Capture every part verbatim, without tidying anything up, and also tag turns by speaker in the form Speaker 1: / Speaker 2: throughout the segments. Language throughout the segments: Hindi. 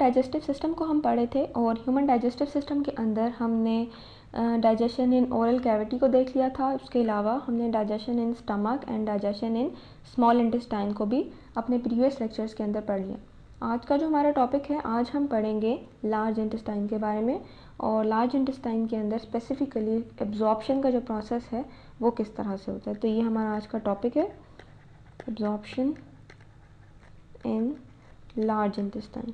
Speaker 1: डाइजेस्टिव सिस्टम को हम पढ़े थे और ह्यूमन डाइजेस्टिव सिस्टम के अंदर हमने डाइजेशन इन ओरल कैविटी को देख लिया था। उसके अलावा हमने digestion in stomach and digestion in small intestine को भी अपने प्रीवियस लेक्चर्स के अंदर पढ़ लिया। आज का जो हमारा टॉपिक है, आज हम पढ़ेंगे लार्ज इंटेस्टाइन के बारे में, और लार्ज इंटेस्टाइन के अंदर स्पेसिफिकली एब्जॉर्प्शन का जो प्रोसेस है वो किस तरह से होता है। तो ये हमारा आज का टॉपिक है, absorption in large intestine.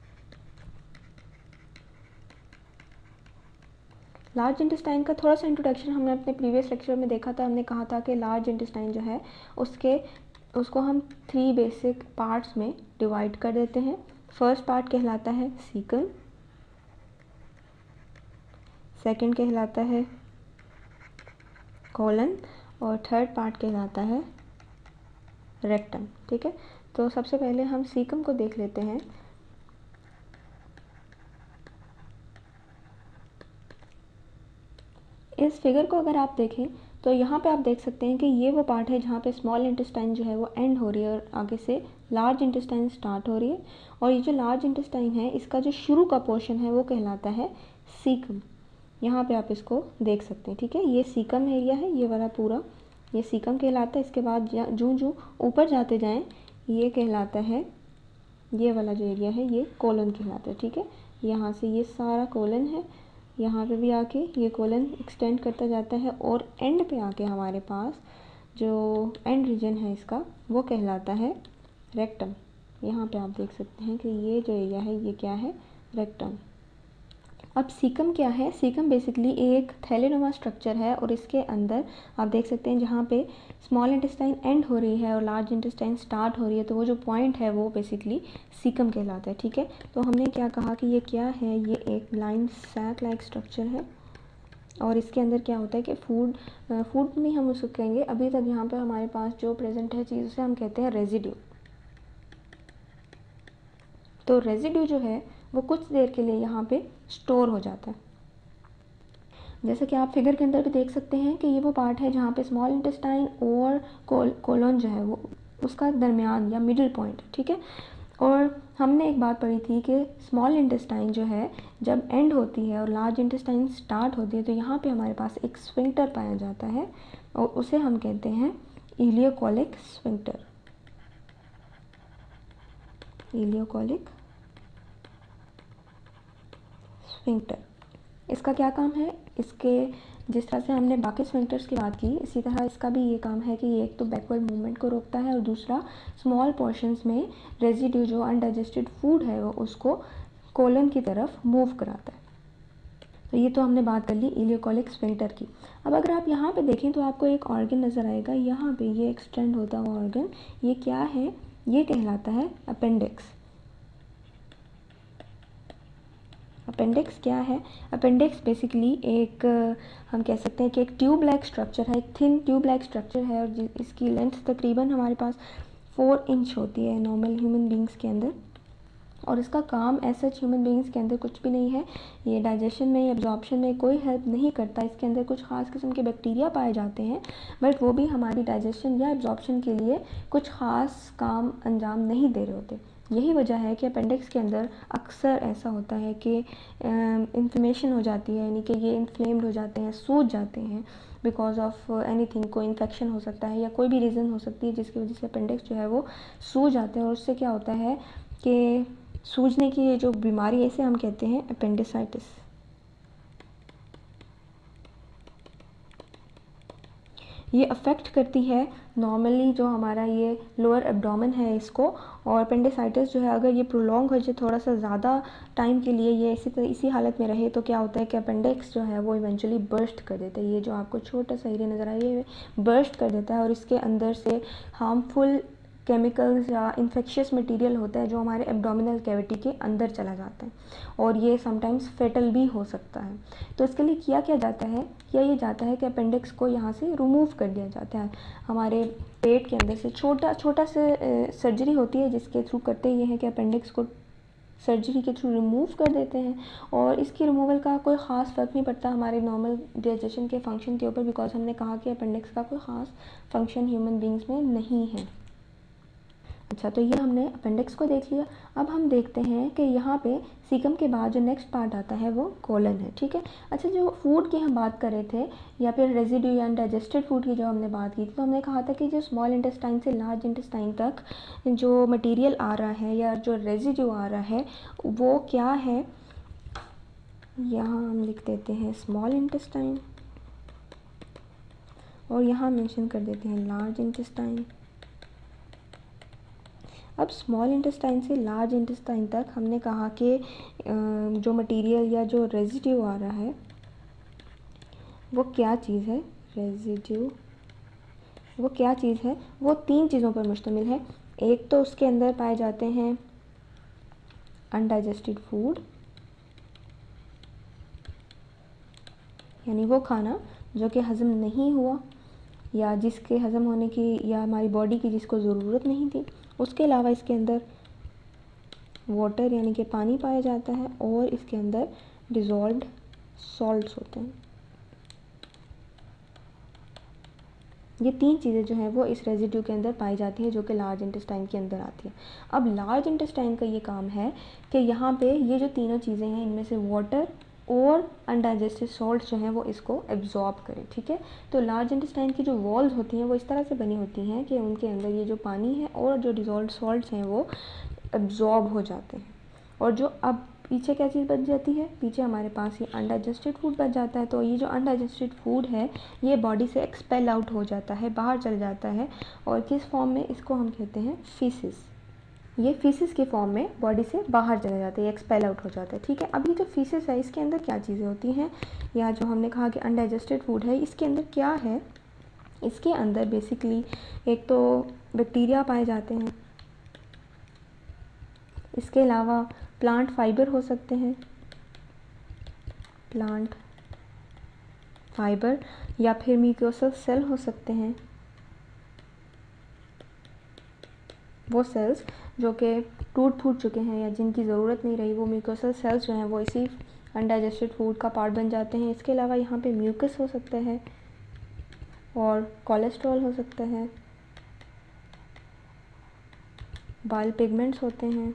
Speaker 1: Large intestine का थोड़ा सा इंट्रोडक्शन हमने अपने प्रीवियस लेक्चर में देखा था। हमने कहा था कि लार्ज इंटेस्टाइन जो है उसके उसको हम थ्री बेसिक पार्ट्स में डिवाइड कर देते हैं। फर्स्ट पार्ट कहलाता है सीकम, सेकंड कहलाता है कोलन, और थर्ड पार्ट कहलाता है रेक्टम। ठीक है, तो सबसे पहले हम सीकम को देख लेते हैं। इस फिगर को अगर आप देखें तो यहाँ पे आप देख सकते हैं कि ये वो पार्ट है जहाँ पे स्मॉल इंटेस्टाइन जो है वो एंड हो रही है और आगे से लार्ज इंटेस्टाइन स्टार्ट हो रही है। और ये जो लार्ज इंटेस्टाइन है इसका जो शुरू का पोर्शन है वो कहलाता है सीकम। यहाँ पे आप इसको देख सकते हैं। ठीक है, ये सीकम एरिया है, ये वाला पूरा ये सीकम कहलाता है। इसके बाद जूँ जूँ ऊपर जाते जाएँ ये कहलाता है, ये वाला जो एरिया है ये कोलन कहलाता है। ठीक है, यहाँ से ये सारा कोलन है, यहाँ पे भी आके ये कोलन एक्सटेंड करता जाता है और एंड पे आके हमारे पास जो एंड रीजन है इसका वो कहलाता है रेक्टम। यहाँ पे आप देख सकते हैं कि ये जो एरिया है ये क्या है, रेक्टम। अब सीकम क्या है? सीकम बेसिकली एक थैलेनुमा स्ट्रक्चर है और इसके अंदर आप देख सकते हैं जहाँ पे स्मॉल इंटेस्टाइन एंड हो रही है और लार्ज इंटेस्टाइन स्टार्ट हो रही है, तो वो जो पॉइंट है वो बेसिकली सीकम कहलाता है। ठीक है, तो हमने क्या कहा कि ये क्या है, ये एक ब्लाइंड सैक लाइक स्ट्रक्चर है और इसके अंदर क्या होता है कि फूड फूड नहीं हम उसको कहेंगे, अभी तक यहाँ पर हमारे पास जो प्रेजेंट है चीज़ उसे हम कहते हैं रेजिड्यू। तो रेजिड्यू जो है वो कुछ देर के लिए यहाँ पे स्टोर हो जाता है। जैसे कि आप फिगर के अंदर भी देख सकते हैं कि ये वो पार्ट है जहाँ पे स्मॉल इंटेस्टाइन और कोल कोलन जो है वो उसका दरमियान या मिडिल पॉइंट। ठीक है, और हमने एक बात पढ़ी थी कि स्मॉल इंटेस्टाइन जो है जब एंड होती है और लार्ज इंटेस्टाइन स्टार्ट होती है तो यहाँ पे हमारे पास एक स्फिंक्टर पाया जाता है और उसे हम कहते हैं इलियोकोलिक स्फिंक्टर। इलियोकोलिक स्फिंक्टर, इसका क्या काम है? इसके जिस तरह से हमने बाकी स्फिंक्टर्स की बात की इसी तरह इसका भी ये काम है कि ये एक तो बैकवर्ड मूवमेंट को रोकता है और दूसरा स्मॉल पोर्शंस में रेजिड्यू जो अनडाइजेस्टेड फूड है वो उसको कोलन की तरफ मूव कराता है। तो ये तो हमने बात कर ली इलियोकोलिक स्फिंक्टर की। अब अगर आप यहाँ पे देखें तो आपको एक ऑर्गन नज़र आएगा, यहाँ पे ये एक्सटेंड होता हुआ ऑर्गन, ये क्या है? ये कहलाता है अपेंडिक्स। अपेंडिक्स क्या है? अपेंडिक्स बेसिकली एक हम कह सकते हैं कि एक ट्यूब लाइक स्ट्रक्चर है, एक थिन ट्यूब लाइक स्ट्रक्चर है और इसकी लेंथ तकरीबन हमारे पास फोर इंच होती है नॉर्मल ह्यूमन बींग्स के अंदर। और इसका काम ऐसा ह्यूमन बींग्स के अंदर कुछ भी नहीं है, ये डाइजेशन में या एब्जॉर्प्शन में कोई हेल्प नहीं करता। इसके अंदर कुछ ख़ास किस्म के बैक्टीरिया पाए जाते हैं बट वो भी हमारी डाइजेशन या एब्जॉर्प्शन के लिए कुछ ख़ास काम अंजाम नहीं दे रहे होते। यही वजह है कि अपेंडिक्स के अंदर अक्सर ऐसा होता है कि इन्फ्लेमेशन हो जाती है, यानी कि ये इन्फ्लेम्ड हो जाते हैं, सूज जाते हैं बिकॉज ऑफ एनीथिंग। कोई इन्फेक्शन हो सकता है या कोई भी रीज़न हो सकती है जिसकी वजह से अपेंडिक्स जो है वो सूज जाते हैं और उससे क्या होता है कि सूजने की ये जो बीमारी है इसे हम कहते हैं अपेंडिसाइटिस। ये अफेक्ट करती है नॉर्मली जो हमारा ये लोअर एब्डोमेन है इसको, और अपेंडिसाइटिस जो है अगर ये प्रोलॉन्ग हो जाए थोड़ा सा ज़्यादा टाइम के लिए, ये इसी तरह इसी हालत में रहे तो क्या होता है कि अपेंडिक्स जो है वो इवेंचुअली बर्स्ट कर देता है। ये जो आपको छोटा सा एरिया नज़र आ रहा है ये बर्स्ट कर देता है और इसके अंदर से हार्मफुल केमिकल्स या इन्फेक्शियस मटेरियल होता है जो हमारे एब्डोमिनल कैविटी के अंदर चला जाता है और ये समटाइम्स फेटल भी हो सकता है। तो इसके लिए किया क्या जाता है? किया ये जाता है कि अपेंडिक्स को यहाँ से रिमूव कर दिया जाता है। हमारे पेट के अंदर से छोटा छोटा से सर्जरी होती है जिसके थ्रू करते ये हैं कि अपेंडिक्स को सर्जरी के थ्रू रिमूव कर देते हैं और इसकी रिमूवल का कोई ख़ास फ़र्क नहीं पड़ता हमारे नॉर्मल डाइजेशन के फंक्शन के ऊपर, बिकॉज हमने कहा कि अपेंडिक्स का कोई ख़ास फंक्शन ह्यूमन बींग्स में नहीं है। अच्छा, तो ये हमने अपेंडिक्स को देख लिया। अब हम देखते हैं कि यहाँ पे सीकम के बाद जो नेक्स्ट पार्ट आता है वो कोलन है, ठीक है। अच्छा, जो फूड की हम बात कर रहे थे या फिर रेजिड्यू या अनडाइजेस्टेड फूड की जो हमने बात की थी, तो हमने कहा था कि जो स्मॉल इंटेस्टाइन से लार्ज इंटेस्टाइन तक जो मटेरियल आ रहा है या जो रेजिड्यू आ रहा है वो क्या है, यहाँ हम लिख देते हैं स्मॉल इंटेस्टाइन और यहाँ मेंशन कर देते हैं लार्ज इंटेस्टाइन। अब स्मॉल इंटेस्टाइन से लार्ज इंटेस्टाइन तक हमने कहा कि जो मटेरियल या जो रेजिड्यू आ रहा है वो क्या चीज़ है, रेजिड्यू वो क्या चीज़ है, वो तीन चीज़ों पर मुश्तमिल है। एक तो उसके अंदर पाए जाते हैं अनडाइजेस्टेड फूड, यानी वो खाना जो कि हज़म नहीं हुआ या जिसके हज़म होने की या हमारी बॉडी की जिसको ज़रूरत नहीं थी। उसके अलावा इसके अंदर वाटर यानी कि पानी पाया जाता है और इसके अंदर डिज़ोल्व्ड सॉल्ट्स होते हैं। ये तीन चीज़ें जो हैं वो इस रेजिड्यू के अंदर पाई जाती है जो कि लार्ज इंटेस्टाइन के अंदर आती है। अब लार्ज इंटेस्टाइन का ये काम है कि यहाँ पे ये जो तीनों चीज़ें हैं इनमें से वाटर और अनडाइजेस्टेड सॉल्ट जो हैं वो इसको एब्जॉर्ब करें, ठीक है। तो लार्ज इंटेस्टाइन की जो वॉल्स होती हैं वो इस तरह से बनी होती हैं कि उनके अंदर ये जो पानी है और जो डिज़ोल्व्ड सॉल्ट्स हैं वो एब्जॉर्ब हो जाते हैं। और जो अब पीछे क्या चीज़ बच जाती है, पीछे हमारे पास ये अनडाइजेस्टेड फूड बच जाता है। तो ये जो अनडाइजेस्टेड फूड है ये बॉडी से एक्सपेल आउट हो जाता है, बाहर चल जाता है। और किस फॉर्म में, इसको हम कहते हैं फीसिस। ये फीसिस के फॉर्म में बॉडी से बाहर चला जाता है, एक्सपेल आउट हो जाता है, ठीक है। अब ये जो फीसिस है इसके अंदर क्या चीज़ें होती हैं, या जो हमने कहा कि अनडाइजेस्टेड फूड है इसके अंदर क्या है, इसके अंदर बेसिकली एक तो बैक्टीरिया पाए जाते हैं, इसके अलावा प्लांट फाइबर हो सकते हैं, प्लांट फाइबर या फिर म्यूकोसल सेल हो सकते हैं, वो सेल्स जो कि टूट फूट चुके हैं या जिनकी ज़रूरत नहीं रही, वो म्यूकोसल सेल्स जो हैं वो इसी अनडाइजेस्टेड फूड का पार्ट बन जाते हैं। इसके अलावा यहाँ पे म्यूकस हो सकता है और कोलेस्ट्रॉल हो सकता है, बाइल पिगमेंट्स होते हैं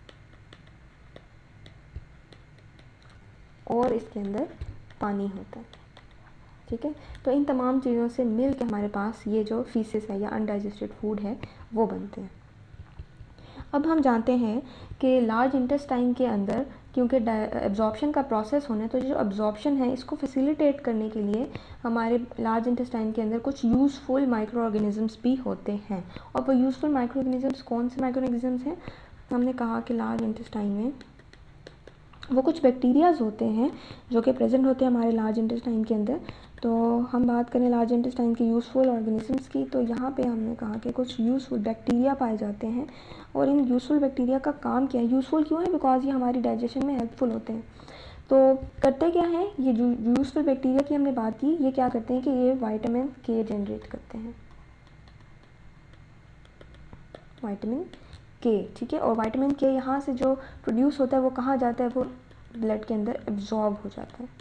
Speaker 1: और इसके अंदर पानी होता है, ठीक है। तो इन तमाम चीज़ों से मिल के हमारे पास ये जो फीसिस है या अनडाइजेस्टेड फूड है वो बनते हैं। अब हम जानते हैं कि लार्ज इंटेस्टाइन के अंदर क्योंकि एब्जॉर्प्शन का प्रोसेस होना है, तो जो एब्जॉर्प्शन है इसको फैसिलिटेट करने के लिए हमारे लार्ज इंटेस्टाइन के अंदर कुछ यूज़फुल माइक्रो ऑर्गेनिजम्स भी होते हैं। और वो यूज़फुल माइक्रो ऑर्गेनिजम्स कौन से माइक्रो ऑर्गेनिजम्स हैं, हमने कहा कि लार्ज इंटेस्टाइन में वो कुछ बैक्टीरियाज होते हैं जो कि प्रेजेंट होते हैं हमारे लार्ज इंटेस्टाइन के अंदर। तो हम बात करें लार्ज इंटेस्टाइन के यूज़फुल ऑर्गेनिजम्स की, तो यहाँ पे हमने कहा कि कुछ यूज़फुल बैक्टीरिया पाए जाते हैं। और इन यूज़फुल बैक्टीरिया का काम क्या है, यूज़फुल क्यों है, बिकॉज ये हमारी डाइजेशन में हेल्पफुल होते हैं। तो करते क्या हैं, ये जो यूज़फुल बैक्टीरिया की हमने बात की, ये क्या करते हैं कि ये विटामिन के जनरेट करते हैं, विटामिन के, ठीक है। और विटामिन के यहाँ से जो प्रोड्यूस होता है वो कहाँ जाता है, वो ब्लड के अंदर एब्जॉर्ब हो जाता है।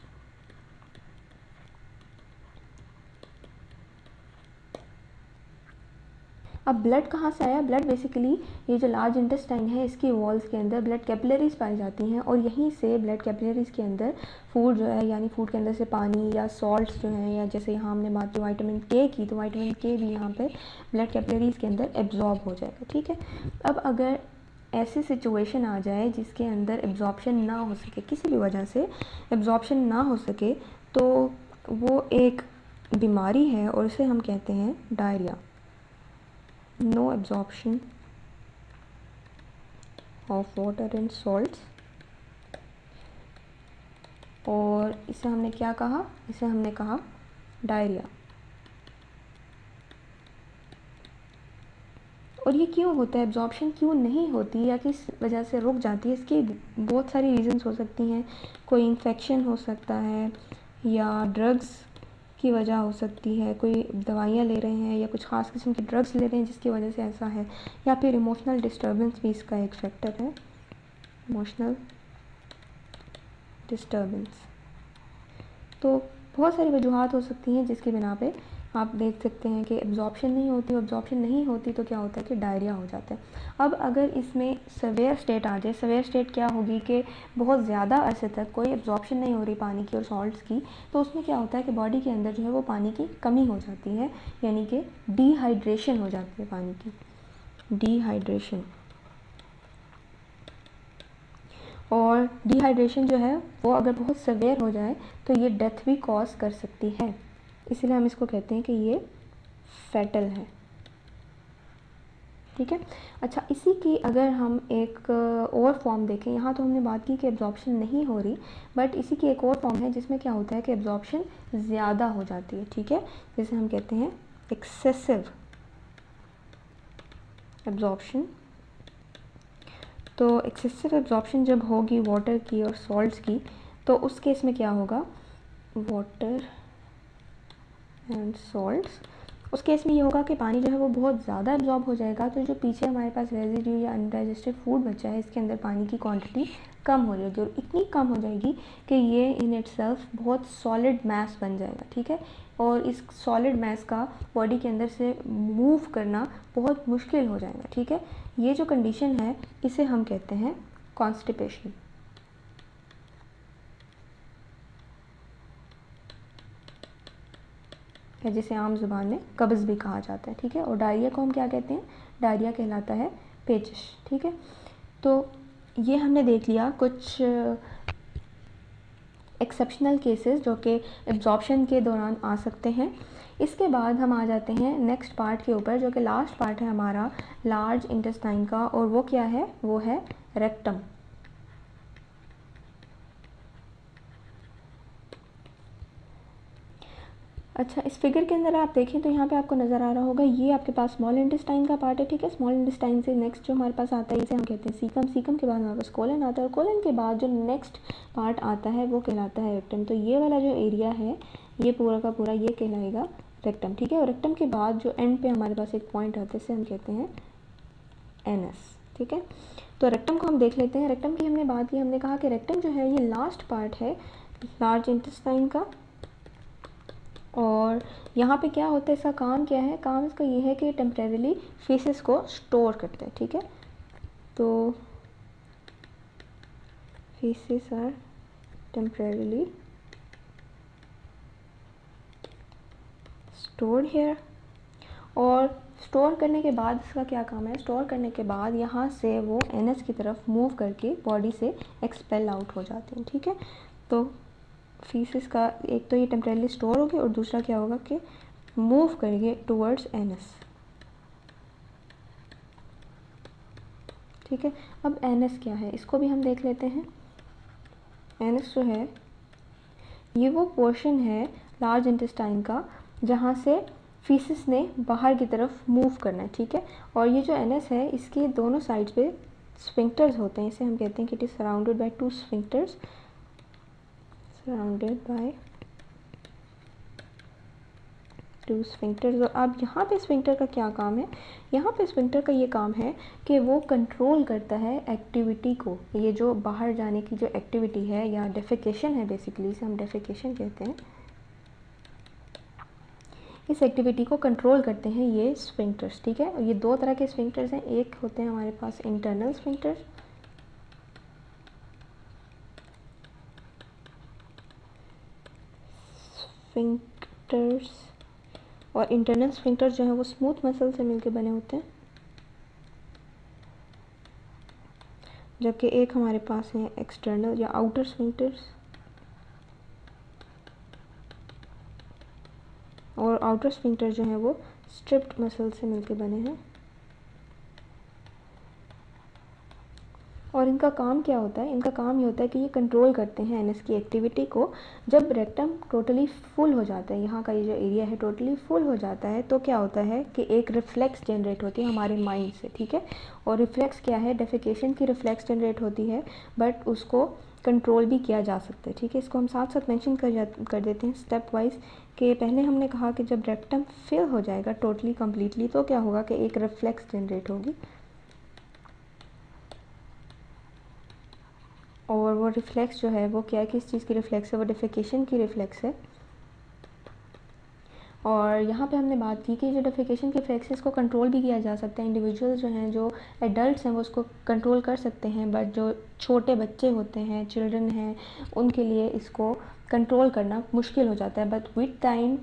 Speaker 1: अब ब्लड कहाँ से आया, ब्लड बेसिकली ये जो लार्ज इंटेस्टाइन है इसकी वॉल्स के अंदर ब्लड कैपिलरीज पाई जाती हैं और यहीं से ब्लड कैपिलरीज के अंदर फूड जो है, यानी फूड के अंदर से पानी या सॉल्ट्स जो हैं, या जैसे यहाँ हमने बात की विटामिन के की, तो विटामिन के भी यहाँ पे ब्लड कैपिलरीज के अंदर एब्जॉर्ब हो जाएगा, ठीक है। अब अगर ऐसी सिचुएशन आ जाए जिसके अंदर एब्जॉर्प्शन ना हो सके, किसी भी वजह से एब्जॉर्प्शन ना हो सके, तो वो एक बीमारी है और उसे हम कहते हैं diarrhoea, no absorption of water and salts. और इसे हमने क्या कहा, इसे हमने कहा डायरिया। और ये क्यों होता है, एब्जॉर्प्शन क्यों नहीं होती या किस वजह से रुक जाती है, इसकी बहुत सारी रीजंस हो सकती हैं। कोई इन्फेक्शन हो सकता है या ड्रग्स की वजह हो सकती है, कोई दवाइयाँ ले रहे हैं या कुछ ख़ास किस्म की ड्रग्स ले रहे हैं जिसकी वजह से ऐसा है, या फिर इमोशनल डिस्टर्बेंस भी इसका एक फैक्टर है, इमोशनल डिस्टर्बेंस। तो बहुत सारी वजूहात हो सकती हैं जिसकी बिना पे आप देख सकते हैं कि एब्जॉर्प्शन नहीं होती, एब्जॉर्प्शन नहीं होती तो क्या होता है कि डायरिया हो जाता है। अब अगर इसमें सवेयर स्टेट आ जाए, सवेयर स्टेट क्या होगी कि बहुत ज़्यादा अरसे तक कोई एब्जॉर्प्शन नहीं हो रही पानी की और सॉल्ट्स की, तो उसमें क्या होता है कि बॉडी के अंदर जो है वो पानी की कमी हो जाती है, यानी कि डिहाइड्रेशन हो जाती है पानी की, डिहाइड्रेशन। और डिहाइड्रेशन जो है वो अगर बहुत सवेयर हो जाए तो ये डेथ भी कॉज कर सकती है, इसलिए हम इसको कहते हैं कि ये फैटल है, ठीक है। अच्छा, इसी की अगर हम एक और फॉर्म देखें, यहाँ तो हमने बात की कि एब्जॉर्प्शन नहीं हो रही, बट इसी की एक और फॉर्म है जिसमें क्या होता है कि एब्जॉर्प्शन ज़्यादा हो जाती है, ठीक है, जिसे हम कहते हैं एक्सेसिव एब्जॉर्प्शन। तो एक्सेसिव एब्जॉर्प्शन जब होगी वाटर की और सॉल्ट्स की, तो उस केस में क्या होगा, वाटर एंड सॉल्ट्स, उस केस में ये होगा कि पानी जो है वो बहुत ज़्यादा एब्जॉर्ब हो जाएगा, तो जो पीछे हमारे पास रेजिड्यू या अनडाइजेस्टेड फूड बचा है इसके अंदर पानी की क्वांटिटी कम हो जाएगी, और इतनी कम हो जाएगी कि ये इन इटसेल्फ बहुत सॉलिड मैस बन जाएगा, ठीक है। और इस सॉलिड मैस का बॉडी के अंदर से मूव करना बहुत मुश्किल हो जाएगा, ठीक है। ये जो कंडीशन है इसे हम कहते हैं कॉन्स्टिपेशन, जिसे आम ज़ुबान में कब्ज़ भी कहा जाता है, ठीक है। और डायरिया को हम क्या कहते हैं, डायरिया कहलाता है पेचिश, ठीक है। तो ये हमने देख लिया कुछ एक्सेप्शनल केसेस जो कि एब्जॉर्प्शन के दौरान आ सकते हैं। इसके बाद हम आ जाते हैं नेक्स्ट पार्ट के ऊपर, जो कि लास्ट पार्ट है हमारा लार्ज इंटेस्टाइन का, और वो क्या है, वो है रेक्टम। अच्छा, इस फिगर के अंदर आप देखें तो यहाँ पे आपको नज़र आ रहा होगा, ये आपके पास स्मॉल इंटेस्टाइन का पार्ट है, ठीक है। स्मॉल इंटेस्टाइन से नेक्स्ट जो हमारे पास आता है इसे हम कहते हैं सीकम, सीकम के बाद हमारे पास कोलन आता है, और कोलन के बाद जो नेक्स्ट पार्ट आता है वो कहलाता है रेक्टम। तो ये वाला जो एरिया है ये पूरा का पूरा ये कहलाएगा रेक्टम, ठीक है। और रेक्टम के बाद जो एंड पे हमारे पास एक पॉइंट आता है इसे हम कहते हैं एनस, ठीक है। तो रेक्टम को हम देख लेते हैं। रेक्टम की हमने बात की, हमने कहा कि रेक्टम जो है ये लास्ट पार्ट है लार्ज इंटेस्टाइन का, और यहाँ पे क्या होता है, इसका काम क्या है, काम इसका ये है कि टेम्परेरीली फेसेस को स्टोर करते हैं, ठीक है। तो faeces are temporarily stored here, और स्टोर करने के बाद इसका क्या काम है, स्टोर करने के बाद यहाँ से वो एनस की तरफ मूव करके बॉडी से एक्सपेल आउट हो जाते हैं, ठीक है। तो फीसेस का एक तो ये टेम्परेली स्टोर होगी और दूसरा क्या होगा कि मूव करेंगे टुवर्ड्स एनस, ठीक है। अब एनस क्या है इसको भी हम देख लेते हैं। एनस जो है ये वो पोर्शन है लार्ज इंटेस्टाइन का जहाँ से फीसिस ने बाहर की तरफ मूव करना है, ठीक है। और ये जो एनस है इसके दोनों साइड्स पे स्फिंक्टर्स होते हैं, इसे हम कहते हैं कि it is surrounded by two sphincters, surrounded by two sphincters. और अब यहाँ पे स्फिंक्टर का क्या काम है, यहाँ पे स्फिंक्टर का ये काम है कि वो कंट्रोल करता है एक्टिविटी को, ये जो बाहर जाने की जो एक्टिविटी है या डेफिकेशन है, बेसिकली इसे हम डेफिकेशन कहते हैं, इस एक्टिविटी को कंट्रोल करते हैं ये स्फिंक्टर्स, ठीक है। और ये दो तरह के स्फिंक्टर्स हैं, एक होते हैं हमारे पास इंटरनल स्फिंक्टर्स, स्फिंक्टर्स और इंटरनल स्फिंक्टर्स जो है वो स्मूथ मसल से मिलकर बने होते हैं, जबकि एक हमारे पास है एक्सटर्नल या आउटर स्फिंक्टर्स, और आउटर स्फिंक्टर जो है वो स्ट्रिप्ड मसल से मिलकर बने हैं। और इनका काम क्या होता है, इनका काम ये होता है कि ये कंट्रोल करते हैं एनएस की एक्टिविटी को। जब रेक्टम टोटली फुल हो जाता है, यहाँ का ये जो एरिया है टोटली फुल हो जाता है, तो क्या होता है कि एक रिफ्लेक्स जनरेट होती है हमारे माइंड से, ठीक है। और रिफ्लेक्स क्या है, डेफिकेशन की रिफ्लेक्स जनरेट होती है, बट उसको कंट्रोल भी किया जा सकता है, ठीक है। इसको हम साथ साथ मेंशन कर जा कर देते हैं स्टेप वाइज, कि पहले हमने कहा कि जब रेक्टम फिल हो जाएगा टोटली कम्प्लीटली तो क्या होगा कि एक रिफ्लेक्स जनरेट होगी, और वो रिफ्लेक्स जो है वो क्या है, किस चीज़ की रिफ्लेक्स है, वो डेफिकेशन की रिफ्लेक्स है। और यहाँ पे हमने बात की कि जो डेफिकेशन के रिफ्लेक्सेस को कंट्रोल भी किया जा सकता है। इंडिविजुअल्स जो हैं, जो एडल्ट्स हैं, वो उसको कंट्रोल कर सकते हैं, बट जो छोटे बच्चे होते हैं, चिल्ड्रन हैं, उनके लिए इसको कंट्रोल करना मुश्किल हो जाता है। बट विद टाइम,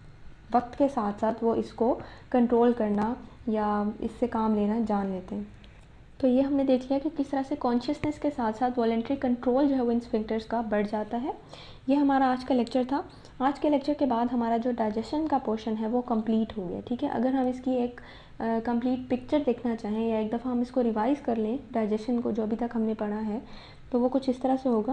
Speaker 1: वक्त के साथ साथ वो इसको कंट्रोल करना या इससे काम लेना जान लेते हैं। तो ये हमने देख लिया कि किस तरह से कॉन्शियसनेस के साथ साथ वॉलंटरी कंट्रोल जो है वो इन स्फिंक्टर्स का बढ़ जाता है। ये हमारा आज का लेक्चर था। आज के लेक्चर के बाद हमारा जो डाइजेशन का पोर्शन है वो कंप्लीट हो गया, ठीक है। अगर हम इसकी एक कंप्लीट पिक्चर देखना चाहें या एक दफ़ा हम इसको रिवाइज़ कर लें डाइजेशन को, जो अभी तक हमने पढ़ा है, तो वो कुछ इस तरह से होगा।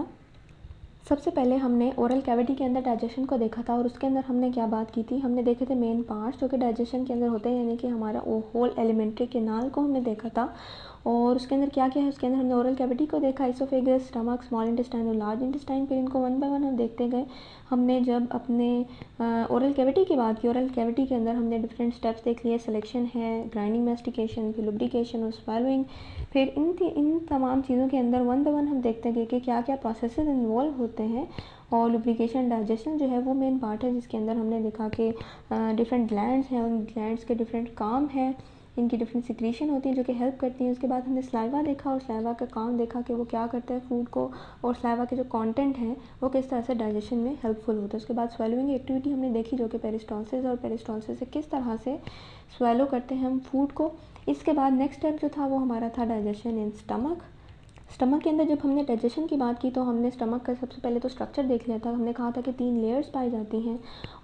Speaker 1: सबसे पहले हमने ओरल कैविटी के अंदर डाइजेशन को देखा था और उसके अंदर हमने क्या बात की थी, हमने देखे थे मेन पार्ट्स जो कि डाइजेशन के अंदर होते हैं, यानी कि हमारा होल एलिमेंट्री कैनाल को हमने देखा था। और उसके अंदर क्या क्या है, उसके अंदर हमने ओरल कैविटी को देखा, इसोफेगस, स्टमक, स्मॉल इंटेस्टाइन और लार्ज इंटेस्टाइन। फिर इनको वन बाय वन हम देखते गए। हमने जब अपने ओरल कैविटी की बात की, ओरल कैविटी के अंदर हमने डिफरेंट स्टेप्स देख लिए, सिलेक्शन है, ग्राइंडिंग, मैस्टिकेशन, फिर लुब्रिकेशन और स्वैलोइंग। फिर इन इन तमाम चीज़ों के अंदर वन बाय वन हम देखते गए कि क्या क्या प्रोसेसेस इन्वॉल्व होते हैं। और लुब्रिकेशन, डाइजेशन जो है वो मेन पार्ट है, जिसके अंदर हमने देखा कि डिफरेंट ग्लैंड्स हैं, उन ग्लैंड्स के डिफरेंट काम हैं, इनकी डिफरेंट सिक्रीशन होती हैं जो कि हेल्प करती हैं। उसके बाद हमने स्लाइवा देखा और स्लाइवा का काम देखा कि वो क्या करता है फूड को, और स्लाइवा के जो कंटेंट हैं वो किस तरह से डाइजेशन में हेल्पफुल होता है। उसके बाद स्वेलोइंग एक्टिविटी हमने देखी, जो कि पेरिस्टॉल्सिस और पेरिस्टॉल्सिस से किस तरह से स्वेलो करते हैं हम फूड को। इसके बाद नेक्स्ट स्टेप जो था वो हमारा था डाइजेशन इन स्टमक। स्टमक के अंदर जब हमने डाइजेशन की बात की तो हमने स्टमक का सबसे पहले तो स्ट्रक्चर देख लिया था। हमने कहा था कि तीन लेयर्स पाई जाती हैं,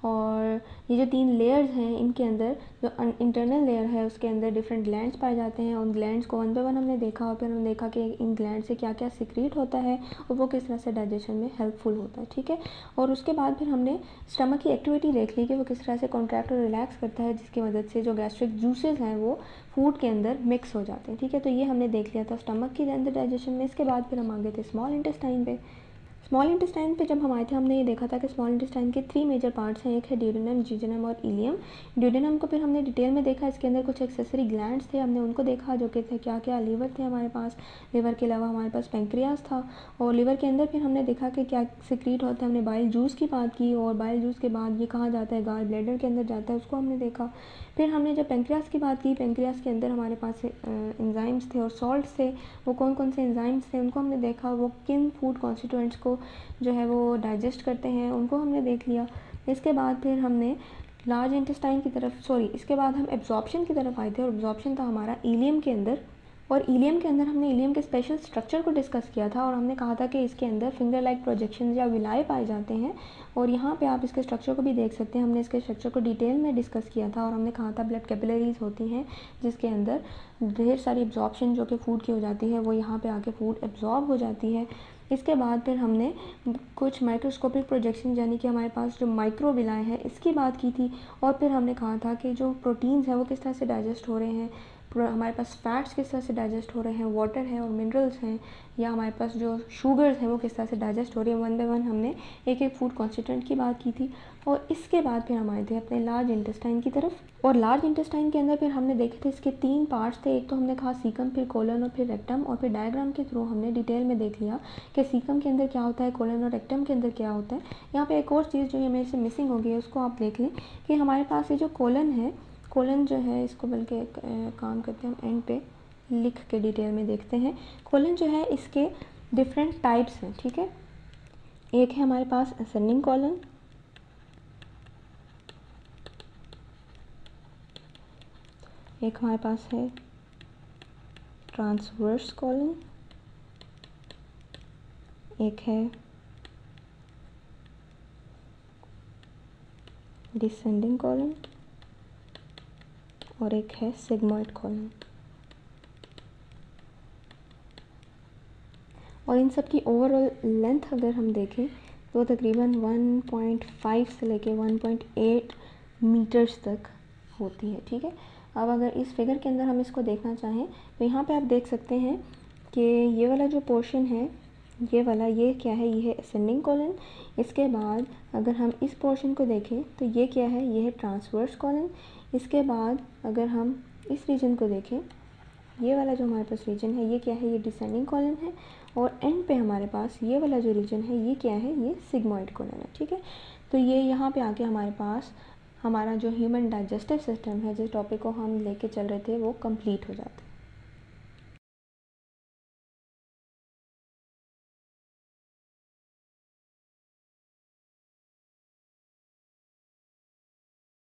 Speaker 1: और ये जो तीन लेयर्स हैं इनके अंदर जो इंटरनल लेयर है उसके अंदर डिफरेंट ग्लैंड्स पाए जाते हैं। उन ग्लैंड्स को वन बाय वन हमने देखा, और फिर हमने देखा कि इन ग्लैंड से क्या क्या सिक्रीट होता है और वो किस तरह से डाइजेशन में हेल्पफुल होता है, ठीक है। और उसके बाद फिर हमने स्टमक की एक्टिविटी देख ली कि वो किस तरह से कॉन्ट्रैक्ट और रिलैक्स करता है, जिसकी मदद से जो गैस्ट्रिक जूसेस हैं वो फूड के अंदर मिक्स हो जाते हैं, ठीक है। तो ये हमने देख लिया था स्टमक के अंदर डाइजेशन में। इसके बाद फिर हम आ गए थे स्मॉल इंटेस्टाइन पे। स्मॉल इंटेस्टाइन पे जब हम आए थे हमने ये देखा था कि स्मॉल इंटेस्टाइन के थ्री मेजर पार्ट्स हैं, एक है ड्यूडेनम, जीजेनम और इलियम। ड्यूडेनम को फिर हमने डिटेल में देखा, इसके अंदर कुछ एक्सेसरी ग्लैंड्स थे, हमने उनको देखा जो कि थे क्या क्या, लीवर थे हमारे पास, लीवर के अलावा हमारे पास पेंक्रियाज था, और लीवर के अंदर फिर हमने देखा कि क्या सिक्रीट होता है। हमने बाइल जूस की बात की, और बाइल जूस के बाद ये कहाँ जाता है, गाल ब्लैडर के अंदर जाता है, उसको हमने देखा। फिर हमने जब पेंक्रियाज की बात की, पेंक्रियाज के अंदर हमारे पास एंजाइम्स थे और सॉल्ट्स थे, वो कौन कौन से एंजाइम्स थे उनको हमने देखा, वो किन फूड कॉन्स्टिट्यूएंट्स को जो है वो डाइजेस्ट करते हैं उनको हमने देख लिया। इसके बाद फिर हमने लार्ज इंटेस्टाइन की तरफ, सॉरी इसके बाद हम एब्जॉर्प्शन की तरफ आए थे, और एब्जॉर्प्शन था हमारा इलियम के अंदर। और इलियम के अंदर हमने इलियम के स्पेशल स्ट्रक्चर को डिस्कस किया था, और हमने कहा था कि इसके अंदर फिंगर लाइक प्रोजेक्शन या विलाय पाए जाते हैं, और यहाँ पे आप इसके स्ट्रक्चर को भी देख सकते हैं। हमने इसके स्ट्रक्चर को डिटेल में डिस्कस किया था, और हमने कहा था ब्लड कैपिलरीज होती हैं जिसके अंदर ढेर सारी एब्जॉर्प्शन जो कि फूड की हो जाती है वो यहाँ पे आके फूड एब्जॉर्ब हो जाती है। इसके बाद फिर हमने कुछ माइक्रोस्कोपिक प्रोजेक्शन यानी कि हमारे पास जो माइक्रोविलाय है इसकी बात की थी, और फिर हमने कहा था कि जो प्रोटीन्स हैं वो किस तरह से डाइजेस्ट हो रहे हैं, हमारे पास फैट्स किस तरह से डाइजेस्ट हो रहे हैं, वाटर है और मिनरल्स हैं, या हमारे पास जो शुगर्स हैं वो किस तरह से डाइजेस्ट हो रही है। वन बाय वन हमने एक एक फूड कॉन्स्टिट्यूएंट की बात की थी। और इसके बाद फिर हम आए थे अपने लार्ज इंटेस्टाइन की तरफ, और लार्ज इंटेस्टाइन के अंदर फिर हमने देखे थे इसके तीन पार्ट्स थे। एक तो हमने कहा सीकम, फिर कोलन और फिर रेक्टम, और फिर डायग्राम के थ्रू हमने डिटेल में देख लिया कि सीकम के अंदर क्या होता है, कोलन और रेक्टम के अंदर क्या होता है। यहाँ पे एक और चीज़ जो हमें से मिसिंग हो गई है उसको आप देख लें कि हमारे पास ये जो कोलन है, कोलन जो है इसको बल्कि काम करते हैं हम एंड पे लिख के डिटेल में देखते हैं। कोलन जो है इसके डिफरेंट टाइप्स हैं, ठीक है। एक है हमारे पास असेंडिंग कोलन, एक हमारे पास है ट्रांसवर्स कोलन, एक है डिसेंडिंग कोलन, और एक है सिग्मॉइड कोलन। और इन सब की ओवरऑल लेंथ अगर हम देखें तो तकरीबन वन पॉइंट फाइव से लेके वन पॉइंट एट मीटर्स तक होती है, ठीक है। अब अगर इस फिगर के अंदर हम इसको देखना चाहें तो यहाँ पे आप देख सकते हैं कि ये वाला जो पोर्शन है, ये वाला, ये क्या है, ये है असेंडिंग कोलन। इसके बाद अगर हम इस पोर्शन को देखें तो ये क्या है, ये है ट्रांसवर्स कोलन। इसके बाद अगर हम इस रीजन को देखें, ये वाला जो हमारे पास रीजन है ये क्या है, ये डिसेंडिंग कोलन है। और एंड पे हमारे पास ये वाला जो रीजन है ये क्या है, ये सिग्मॉइड कोलन है, ठीक है। तो ये यहाँ पे आके हमारे पास हमारा जो ह्यूमन डाइजेस्टिव सिस्टम है, जिस टॉपिक को हम लेके चल रहे थे, वो कंप्लीट हो जाता है।